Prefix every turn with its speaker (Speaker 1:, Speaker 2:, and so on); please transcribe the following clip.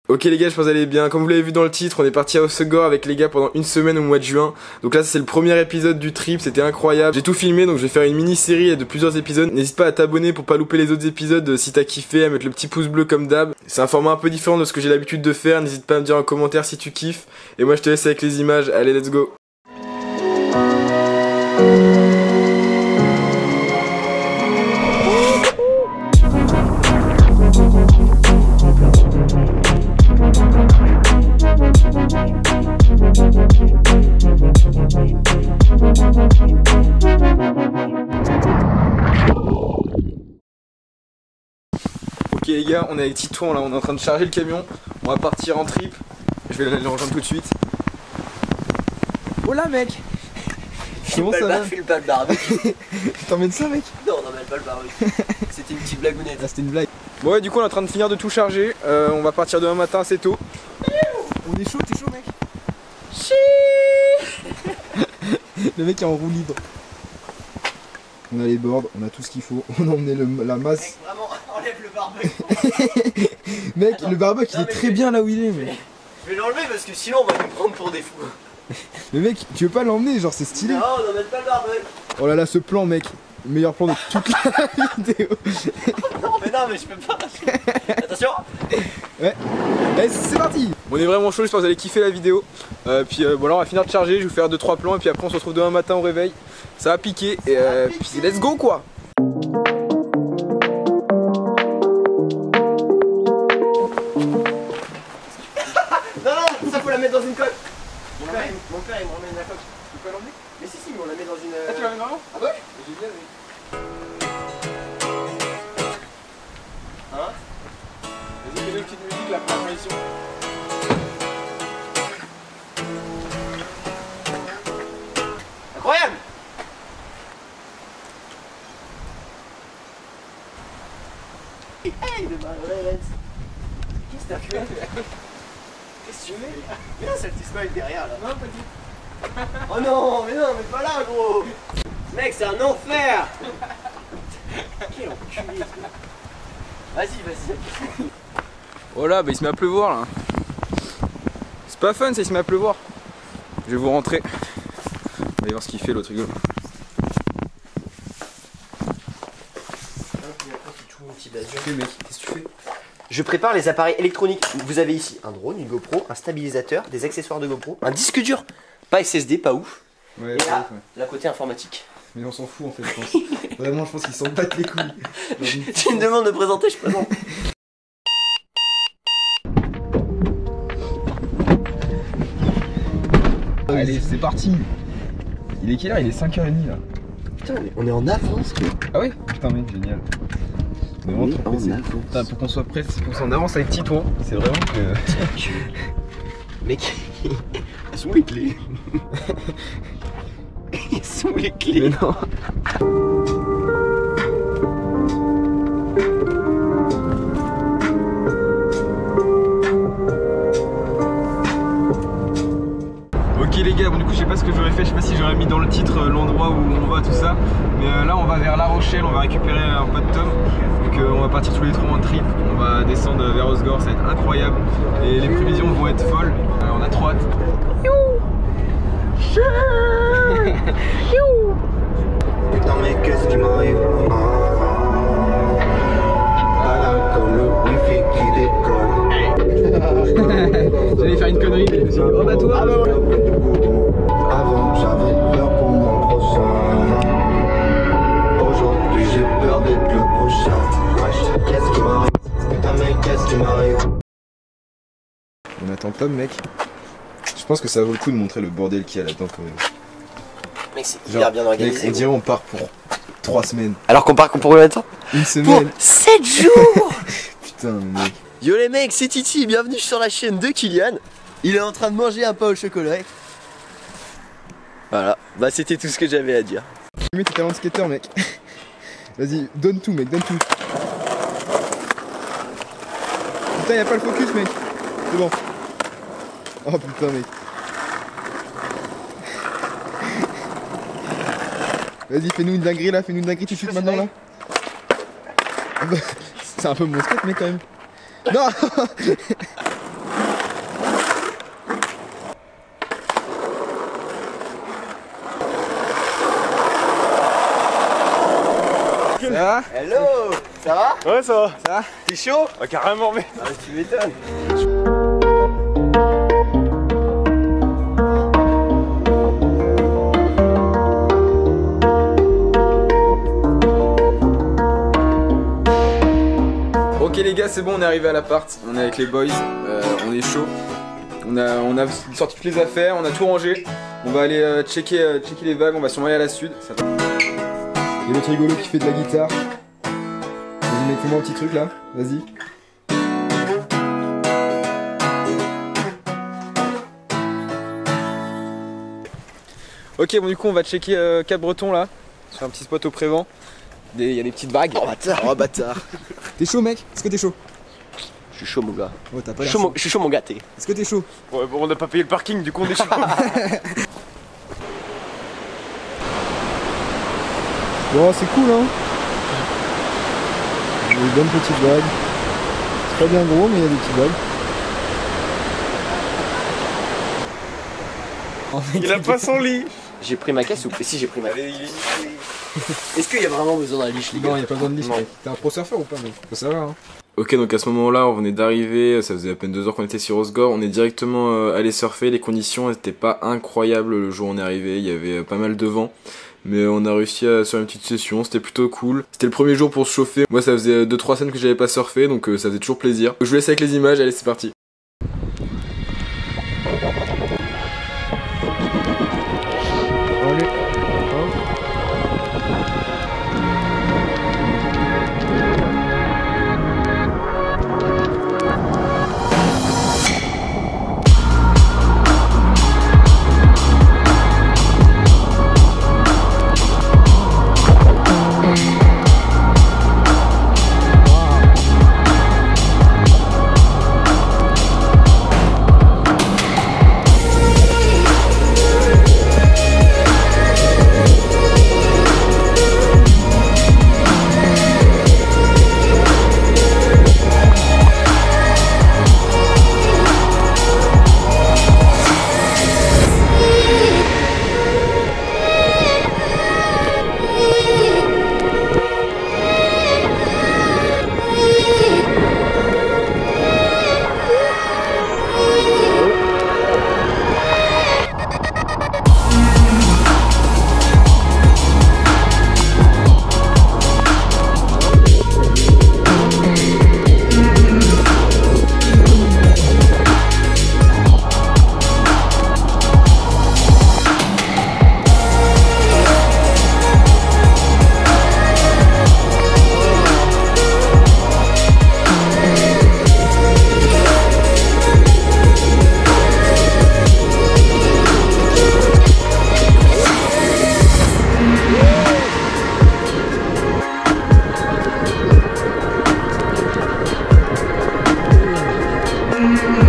Speaker 1: Ok les gars, je pense que vous allez bien. Comme vous l'avez vu dans le titre, on est parti à Hossegor avec les gars pendant une semaine au mois de juin. Donc là c'est le premier épisode du trip, c'était incroyable. J'ai tout filmé, donc je vais faire une mini-série de plusieurs épisodes. N'hésite pas à t'abonner pour pas louper les autres épisodes si t'as kiffé, à mettre le petit pouce bleu comme d'hab. C'est un format un peu différent de ce que j'ai l'habitude de faire. N'hésite pas à me dire en commentaire si tu kiffes. Et moi je te laisse avec les images. Allez, let's go. Ok les gars, on est avec Titouan là, on est en train de charger le camion. On va partir en trip. Je vais le rejoindre tout de suite. Oh là mec. Comment ça va?
Speaker 2: File pas le barbecue.
Speaker 1: T'emmènes ça mec?
Speaker 2: Non, on n'emmène pas le barbecue. C'était une petite blagounette.
Speaker 1: Ah, c'était une blague. Bon ouais, du coup on est en train de finir de tout charger. On va partir demain matin assez tôt. On est chaud, t'es chaud mec? Le mec est en roue libre. On a les boards, on a tout ce qu'il faut. On a emmené la masse.
Speaker 2: Mec, vraiment, enlève le barbecue.
Speaker 1: Mec,
Speaker 2: attends,
Speaker 1: le barbecue il est très bien là où il est. Mais...
Speaker 2: Je vais l'enlever parce que sinon on va nous prendre pour des fous.
Speaker 1: Mais mec, tu veux pas l'emmener? Genre c'est stylé.
Speaker 2: Non, on n'emmène pas le barbecue.
Speaker 1: Oh là là, ce plan mec. Meilleur plan de toute la vidéo.
Speaker 2: Non, mais je peux pas. Attention.
Speaker 1: Ouais. Allez, c'est parti. On est vraiment chaud, j'espère que vous allez kiffer la vidéo. Puis voilà, on va finir de charger, je vais vous faire 2-3 plans et puis après on se retrouve demain matin au réveil. Ça va piquer et puis let's go quoi.
Speaker 2: Non, ça faut la mettre dans une coque. Mon père il me ramène la coque.
Speaker 1: Tu peux pas l'emmener?
Speaker 2: Mais si, mais on la met dans une.
Speaker 1: Ah, tu l'emmènes vraiment?
Speaker 2: Ah ouais?
Speaker 1: Génial mec.
Speaker 2: Hein?
Speaker 1: Vas-y, fais-nous une petite musique là pour la transition.
Speaker 2: Incroyable! Hey, de marionnette! Qu'est-ce que t'as fait? Qu'est-ce que tu fais? Mais non, c'est le petit smile derrière là.
Speaker 1: Non, pas dit.
Speaker 2: Oh non, mais pas là, gros! Mec, c'est un enfer! Quel enculé! Vas-y.
Speaker 1: Oh là, bah il se met à pleuvoir là. C'est pas fun ça, il se met à pleuvoir. Je vais vous rentrer. On va voir ce qu'il fait l'autre rigolo.
Speaker 2: Okay, mec, qu'est-ce que tu fais? Je prépare les appareils électroniques. Vous avez ici un drone, une GoPro, un stabilisateur, des accessoires de GoPro, un disque dur, pas SSD, pas ouf.
Speaker 1: Ouais,
Speaker 2: et là, la côté informatique.
Speaker 1: Mais on s'en fout en fait, je pense. Vraiment, je pense qu'ils s'en battent les couilles.
Speaker 2: Tu me demandes de présenter, je présente.
Speaker 1: Allez, c'est parti. Il est quelle heure? Il est 5h30 là.
Speaker 2: Putain, mais on est en avance.
Speaker 1: Ah oui? Putain mec, génial. On est vraiment trop pressé. Putain, pour qu'on soit prêt, pour qu'on soit en avance avec Titouan, c'est vraiment que...
Speaker 2: Mec, elles sont où les clés? Elles sont où les clés?
Speaker 1: Mais non. Ok les gars, bon du coup je sais pas ce que j'aurais fait, je sais pas si j'aurais mis dans le titre l'endroit où on va, tout ça. Mais là on va vers La Rochelle, on va récupérer un pote Tom. Donc on va partir tous les trois en trip, on va descendre vers Hossegor, ça va être incroyable. Et les prévisions vont être folles, on a trop hâte.
Speaker 3: Putain mais qu'est-ce qui m'arrive? Voilà comme le wifi qui déconne.
Speaker 1: J'allais faire une connerie, mais je me suis dit, oh bah toi.
Speaker 3: Avant j'avais peur pour mon prochain. Aujourd'hui j'ai peur d'être le prochain. Wesh, qu'est-ce qui m'arrive? Putain mais qu'est-ce qui m'arrive?
Speaker 1: On attend Tom mec. Je pense que ça vaut le coup de montrer le bordel qu'il y a là-dedans quand même.
Speaker 2: Mec, c'est hyper bien organisé.
Speaker 1: Mec, on dirait on part pour 3 semaines.
Speaker 2: Alors qu'on part pour combien de temps?
Speaker 1: Une semaine.
Speaker 2: Pour 7 jours.
Speaker 1: Putain mec.
Speaker 2: Yo les mecs, c'est Titi, bienvenue sur la chaîne de Kylian. Il est en train de manger un pain au chocolat. Voilà, bah c'était tout ce que j'avais à dire.
Speaker 1: Mets tes talents de skater mec. Vas-y, donne tout mec, donne tout. Putain, y'a pas le focus mec. C'est bon. Oh putain mec. Vas-y, fais-nous une dinguerie là, fais-nous une dinguerie tout de suite maintenant là. C'est un peu mon skate mec quand même. Non. va?
Speaker 2: Hello. Ça va?
Speaker 1: Ouais, ça va.
Speaker 2: Ça va? T'es chaud?
Speaker 1: Ah, carrément, mais.
Speaker 2: Ah, tu m'étonnes.
Speaker 1: Ok les gars, c'est bon, on est arrivé à l'appart, on est avec les boys, on est chaud. On a sorti toutes les affaires, on a tout rangé. On va aller checker les vagues, on va sûrement aller à la sud. Il y a l'autre rigolo qui fait de la guitare. Vas-y mec, fais-moi un petit truc là, vas-y. Ok, bon du coup on va checker Cap-Breton là, sur un petit spot au Prévent. Il y a des petites vagues.
Speaker 2: Oh bâtard.
Speaker 1: Oh bâtard. T'es chaud mec? Est-ce que t'es chaud?
Speaker 2: Je suis chaud mon gars.
Speaker 1: Oh, t'as pas
Speaker 2: Je
Speaker 1: l'air chaud.
Speaker 2: suis chaud mon gars, t'es.
Speaker 1: Est-ce que t'es chaud?
Speaker 4: Ouais, bon, on n'a pas payé le parking, du coup on est chaud.
Speaker 1: Bon, c'est cool hein. Il y a des bonnes petites vagues. C'est pas bien gros, mais il y a des petites vagues.
Speaker 4: Il a pas son lit.
Speaker 2: J'ai pris ma caisse ou si j'ai pris ma caisse. Est-ce qu'il y a vraiment besoin d'un liche les gars?
Speaker 1: Non, il n'y a pas besoin de liste. T'es un pro surfeur ou pas mec? Faut savoir hein. Ok, donc à ce moment-là, on venait d'arriver, ça faisait à peine 2 heures qu'on était sur Osgore, on est directement allé surfer, les conditions n'étaient pas incroyables le jour où on est arrivé, il y avait pas mal de vent, mais on a réussi à faire une petite session, c'était plutôt cool. C'était le premier jour pour se chauffer, moi ça faisait 2-3 semaines que j'avais pas surfé, donc ça faisait toujours plaisir. Je vous laisse avec les images, allez c'est parti. Allez, hop.
Speaker 3: Thank you.